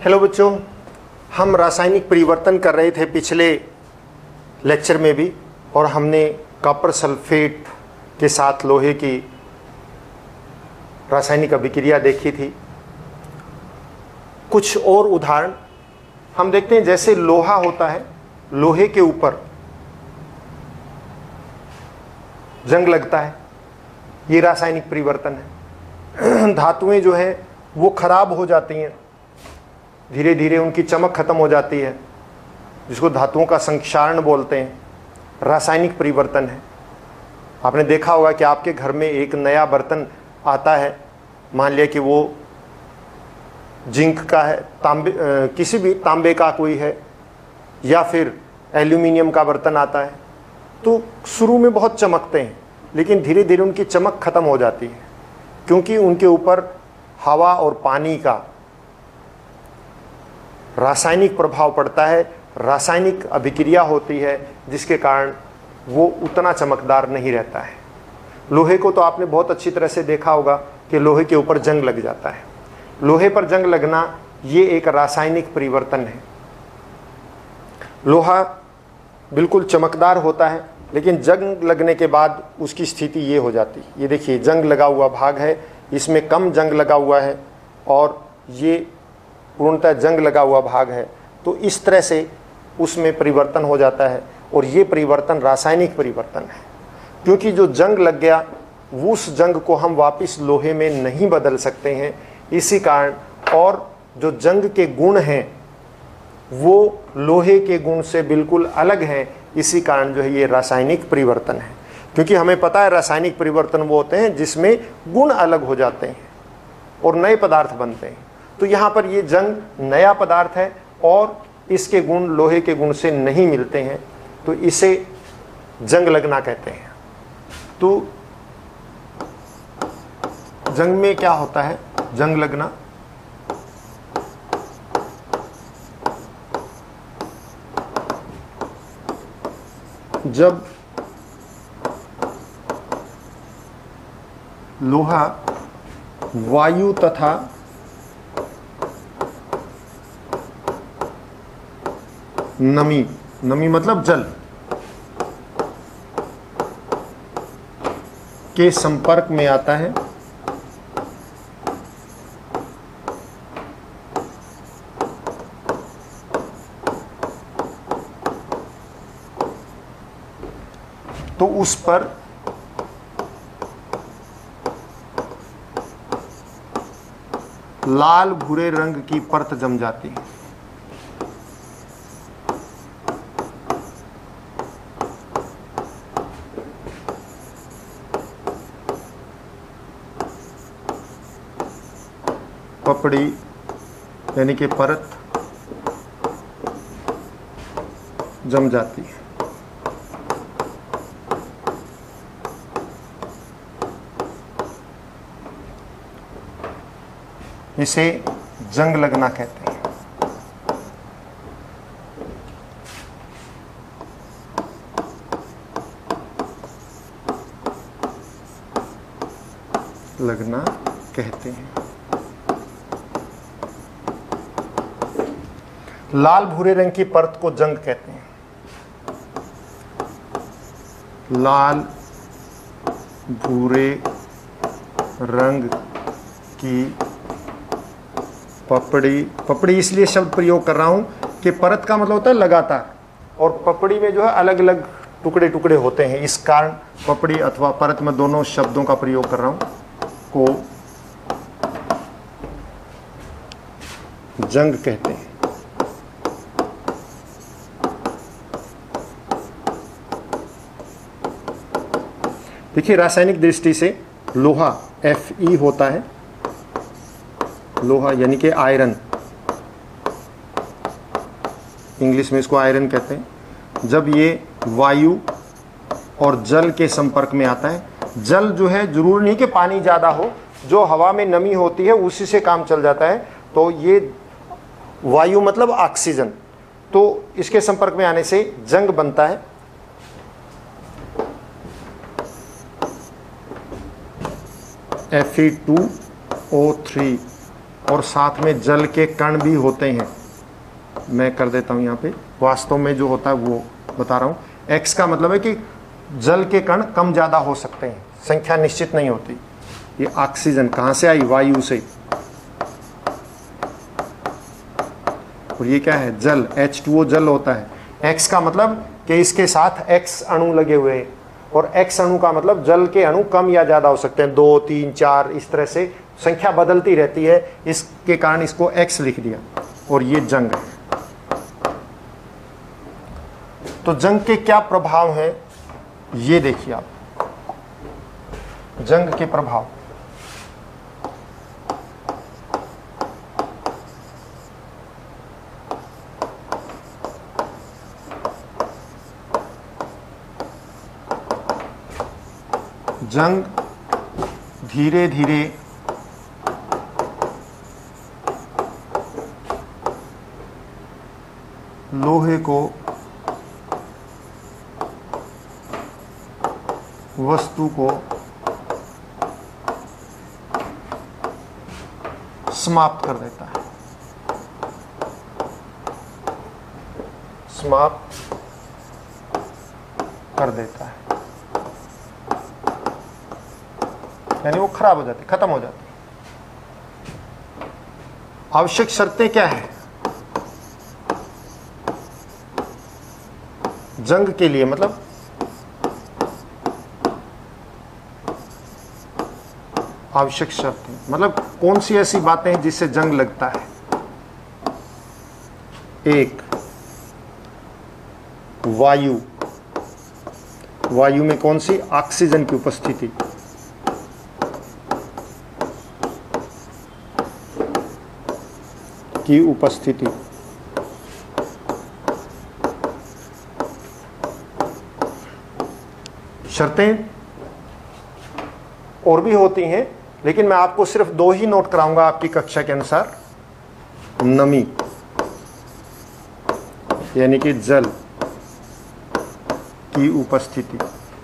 Hello बच्चों, हम रासायनिक परिवर्तन कर रहे थे पिछले लेक्चर में भी, और हमने कॉपर सल्फेट के साथ लोहे की रासायनिक अभिक्रिया देखी थी। कुछ और उदाहरण हम देखते हैं। जैसे लोहा होता है, लोहे के ऊपर जंग लगता है, ये रासायनिक परिवर्तन है। धातुएं जो है वो खराब हो जाती हैं, धीरे धीरे उनकी चमक खत्म हो जाती है, जिसको धातुओं का संक्षारण बोलते हैं, रासायनिक परिवर्तन है। आपने देखा होगा कि आपके घर में एक नया बर्तन आता है, मान लिया कि वो जिंक का है, किसी भी तांबे का कोई है, या फिर एल्यूमिनियम का बर्तन आता है, तो शुरू में बहुत चमकते हैं, लेकिन धीरे धीरे उनकी चमक खत्म हो जाती है, क्योंकि उनके ऊपर हवा और पानी का रासायनिक प्रभाव पड़ता है, रासायनिक अभिक्रिया होती है, जिसके कारण वो उतना चमकदार नहीं रहता है। लोहे को तो आपने बहुत अच्छी तरह से देखा होगा कि लोहे के ऊपर जंग लग जाता है। लोहे पर जंग लगना ये एक रासायनिक परिवर्तन है। लोहा बिल्कुल चमकदार होता है, लेकिन जंग लगने के बाद उसकी स्थिति ये हो जाती है। ये देखिए, जंग लगा हुआ भाग है, इसमें कम जंग लगा हुआ है, और ये पूर्णतः जंग लगा हुआ भाग है। तो इस तरह से उसमें परिवर्तन हो जाता है, और ये परिवर्तन रासायनिक परिवर्तन है। क्योंकि जो जंग लग गया, उस जंग को हम वापस लोहे में नहीं बदल सकते हैं, इसी कारण, और जो जंग के गुण हैं वो लोहे के गुण से बिल्कुल अलग हैं, इसी कारण जो है ये रासायनिक परिवर्तन है। क्योंकि हमें पता है रासायनिक परिवर्तन वो होते हैं जिसमें गुण अलग हो जाते हैं और नए पदार्थ बनते हैं। तो यहाँ पर ये जंग नया पदार्थ है और इसके गुण लोहे के गुण से नहीं मिलते हैं, तो इसे जंग लगना कहते हैं। तो जंग में क्या होता है? जंग लगना जब लोहा वायु तथा नमी, नमी मतलब जल, के संपर्क में आता है, तो उस पर लाल भूरे रंग की परत जम जाती है। पपड़ी यानी कि परत जम जाती है। इसे जंग लगना कहते हैं। लगना कहते हैं। लाल भूरे रंग की परत को जंग कहते हैं। लाल भूरे रंग की पपड़ी, पपड़ी इसलिए शब्द प्रयोग कर रहा हूं कि परत का मतलब होता है लगातार, और पपड़ी में जो है अलग अलग टुकड़े टुकड़े होते हैं, इस कारण पपड़ी अथवा परत में दोनों शब्दों का प्रयोग कर रहा हूं, को जंग कहते हैं। देखिए, रासायनिक दृष्टि से लोहा Fe होता है, लोहा यानी कि आयरन, इंग्लिश में इसको आयरन कहते हैं। जब ये वायु और जल के संपर्क में आता है, जल जो है जरूर नहीं कि पानी ज़्यादा हो, जो हवा में नमी होती है उसी से काम चल जाता है। तो ये वायु मतलब ऑक्सीजन, तो इसके संपर्क में आने से जंग बनता है। Fe2O3 और साथ में जल के कण भी होते हैं। मैं कर देता हूँ यहाँ पे, वास्तव में जो होता है वो बता रहा हूँ। x का मतलब है कि जल के कण कम ज़्यादा हो सकते हैं, संख्या निश्चित नहीं होती। ये ऑक्सीजन कहाँ से आई? वायु से। और ये क्या है? जल, H2O जल होता है। X का मतलब कि इसके साथ X अणु लगे हुए हैं, और X अणु का मतलब जल के अणु कम या ज़्यादा हो सकते हैं, 2, 3, 4, इस तरह से संख्या बदलती रहती है, इसके कारण इसको X लिख दिया। और ये जंग है। तो जंग के क्या प्रभाव हैं ये देखिए आप। जंग के प्रभाव, जंग धीरे धीरे लोहे को वस्तु को समाप्त कर देता है, समाप्त कर देता है, यानी वो खराब हो जाती, खत्म हो जाती। आवश्यक शर्तें क्या है जंग के लिए? मतलब आवश्यक शर्तें मतलब कौन सी ऐसी बातें हैं जिससे जंग लगता है? एक, वायु, वायु में कौन सी? ऑक्सीजन की उपस्थिति। की उपस्थिति। शर्तें और भी होती हैं, लेकिन मैं आपको सिर्फ 2 ही नोट कराऊंगा आपकी कक्षा के अनुसार। नमी यानी कि जल की उपस्थिति,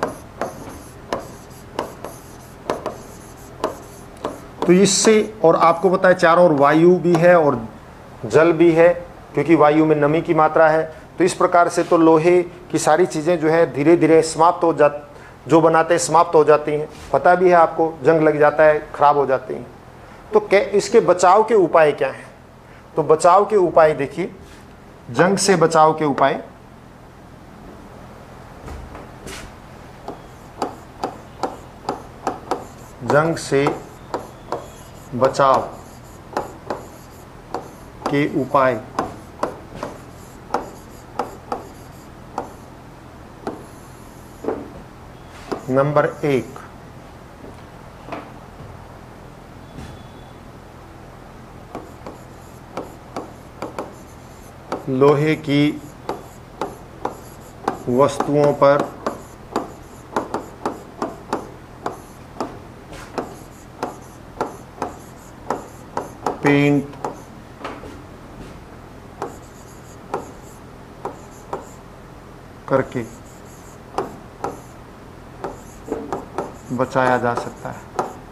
तो इससे, और आपको पता है चारों ओर वायु भी है और जल भी है, क्योंकि वायु में नमी की मात्रा है। तो इस प्रकार से तो लोहे की सारी चीज़ें जो है धीरे धीरे समाप्त हो जा, जो बनाते हैं समाप्त हो जाती हैं। पता भी है आपको, जंग लग जाता है, खराब हो जाती हैं। तो इसके बचाव के उपाय क्या हैं? तो बचाव के उपाय देखिए, जंग से बचाव के उपाय। जंग से बचाव के उपाय, नंबर 1, लोहे की वस्तुओं पर पेंट करके बचाया जा सकता है।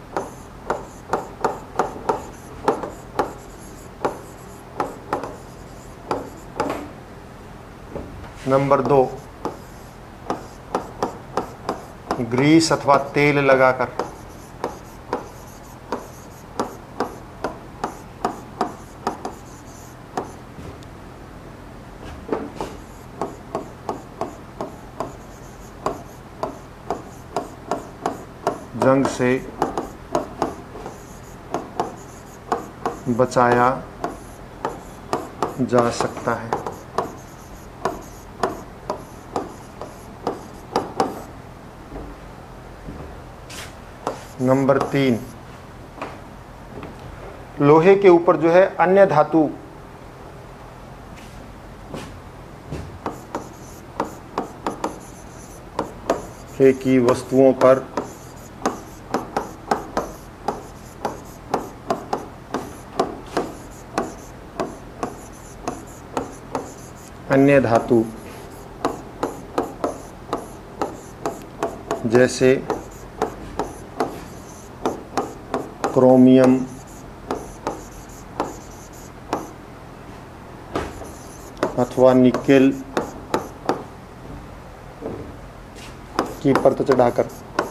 नंबर 2, ग्रीस अथवा तेल लगाकर जंग से बचाया जा सकता है। नंबर 3, लोहे के ऊपर जो है अन्य धातु की वस्तुओं पर अन्य धातु जैसे क्रोमियम, अथवा निकेल की परत चढ़ाकर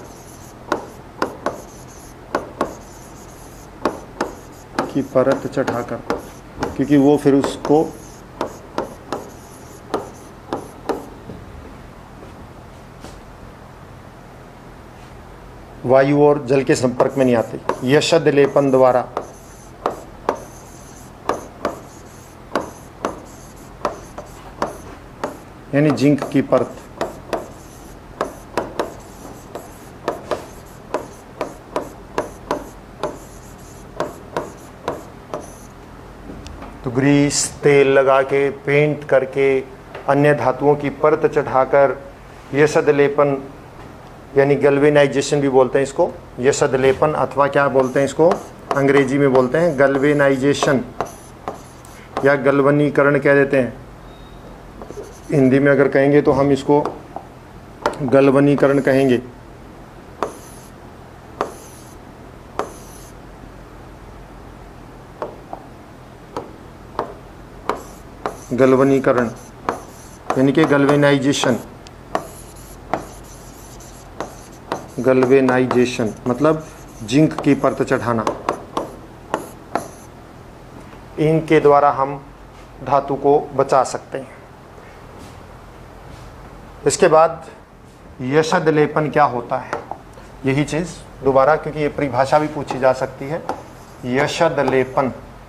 क्योंकि वो फिर उसको वायु और जल के संपर्क में नहीं आते। यशद लेपन द्वारा यानी जिंक की परत तो ग्रीस तेल लगा के पेंट करके अन्य धातुओं की परत चढ़ाकर यशद लेपन यानी गल्वेनाइजेशन भी बोलते हैं इसको, यशद लेपन अथवा क्या बोलते हैं इसको अंग्रेजी में बोलते हैं गल्वेनाइजेशन या गलवनीकरण कह देते हैं। हिंदी में अगर कहेंगे तो हम इसको गलवनीकरण कहेंगे। गलवनीकरण यानी कि गल्वेनाइजेशन मतलब जिंक की परत चढ़ाना। इनके द्वारा हम धातु को बचा सकते हैं। इसके बाद यशद लेपन क्या होता है, यही चीज़ दोबारा, क्योंकि ये परिभाषा भी पूछी जा सकती है। यशद लेपन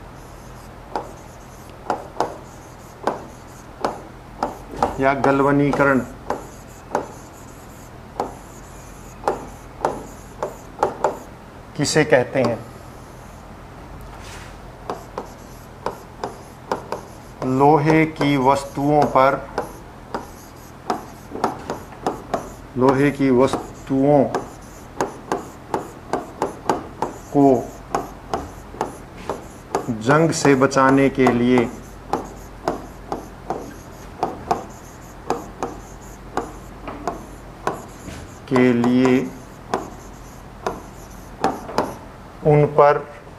या गलवनीकरण किसे कहते हैं? लोहे की वस्तुओं को जंग से बचाने के लिए उन पर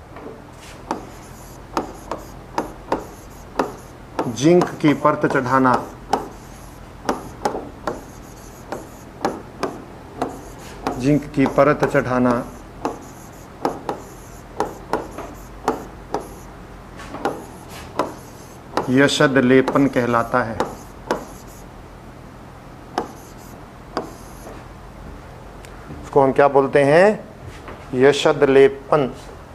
जिंक की परत चढ़ाना यशद लेपन कहलाता है। इसको हम क्या बोलते हैं? यशद लेपन।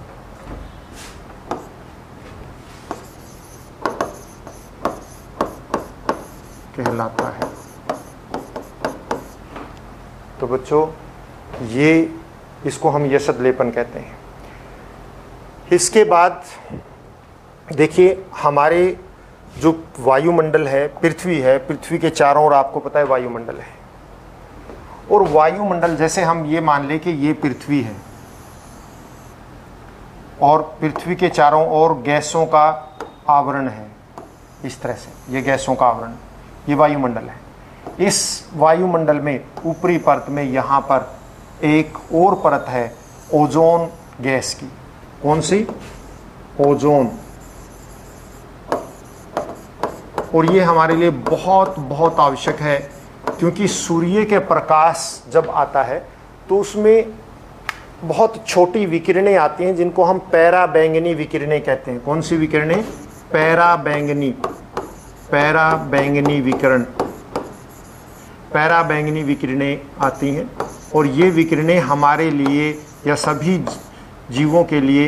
कहलाता है। तो बच्चों ये इसको हम यशद लेपन कहते हैं। इसके बाद देखिए हमारे जो वायुमंडल है, पृथ्वी है, पृथ्वी के चारों ओर आपको पता है वायुमंडल है। और वायुमंडल जैसे हम ये मान लें कि ये पृथ्वी है और पृथ्वी के चारों ओर गैसों का आवरण है, इस तरह से ये गैसों का आवरण, ये वायुमंडल है। इस वायुमंडल में ऊपरी परत में यहाँ पर एक और परत है ओजोन गैस की। कौन सी? ओजोन। और ये हमारे लिए बहुत बहुत आवश्यक है, क्योंकि सूर्य के प्रकाश जब आता है तो उसमें बहुत छोटी विकिरणें आती हैं जिनको हम पैराबैंगनी विकिरणें कहते हैं। कौन सी विकिरणें? पैराबैंगनी विकिरणें आती हैं। और ये विकिरणें हमारे लिए या सभी जीवों के लिए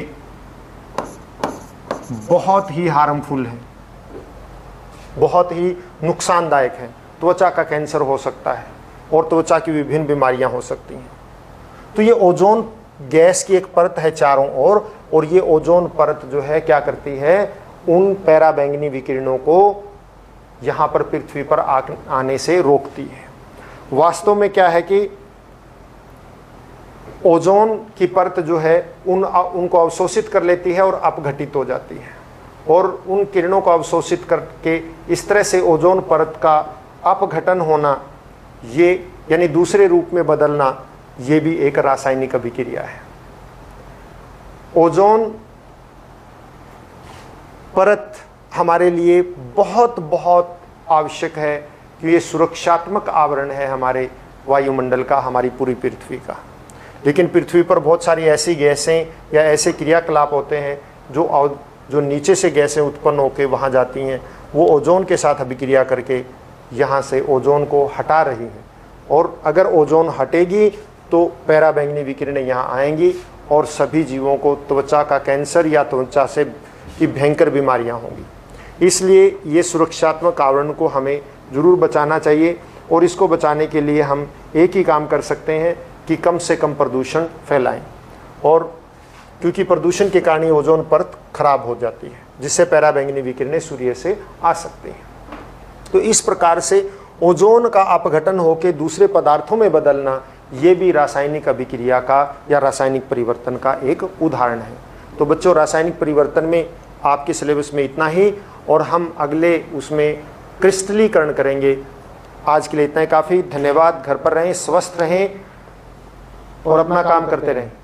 बहुत ही हार्मफुल हैं, बहुत ही नुकसानदायक है। त्वचा का कैंसर हो सकता है और त्वचा की विभिन्न बीमारियां हो सकती हैं। तो ये ओजोन गैस की एक परत है चारों ओर, और ये ओजोन परत जो है क्या करती है? उन पैराबैंगनी विकिरणों को यहाँ पर पृथ्वी पर आने से रोकती है। वास्तव में क्या है कि ओजोन की परत जो है उनको अवशोषित कर लेती है और अपघटित हो जाती है, और उन किरणों को अवशोषित करके इस तरह से ओजोन परत का अपघटन होना, ये यानी दूसरे रूप में बदलना, ये भी एक रासायनिक अभिक्रिया है। ओजोन परत हमारे लिए बहुत बहुत आवश्यक है कि ये सुरक्षात्मक आवरण है हमारे वायुमंडल का, हमारी पूरी पृथ्वी का। लेकिन पृथ्वी पर बहुत सारी ऐसी गैसें या ऐसे क्रियाकलाप होते हैं जो नीचे से गैसें उत्पन्न होकर वहाँ जाती हैं, वो ओजोन के साथ अभिक्रिया करके यहाँ से ओजोन को हटा रही हैं। और अगर ओजोन हटेगी तो पराबैंगनी विकिरणें यहाँ आएंगी और सभी जीवों को त्वचा का कैंसर या त्वचा से की भयंकर बीमारियाँ होंगी। इसलिए ये सुरक्षात्मक आवरण को हमें ज़रूर बचाना चाहिए, और इसको बचाने के लिए हम एक ही काम कर सकते हैं कि कम से कम प्रदूषण फैलाएं। और क्योंकि प्रदूषण के कारण ओजोन परत खराब हो जाती है, जिससे पराबैंगनी विकिरणें सूर्य से आ सकती हैं। तो इस प्रकार से ओजोन का अपघटन होकर दूसरे पदार्थों में बदलना, ये भी रासायनिक अभिक्रिया का या रासायनिक परिवर्तन का एक उदाहरण है। तो बच्चों, रासायनिक परिवर्तन में आपके सिलेबस में इतना ही, और हम अगले उसमें क्रिस्टलीकरण करेंगे। आज के लिए इतना ही काफ़ी। धन्यवाद। घर पर रहें, स्वस्थ रहें और अपना काम करते रहें।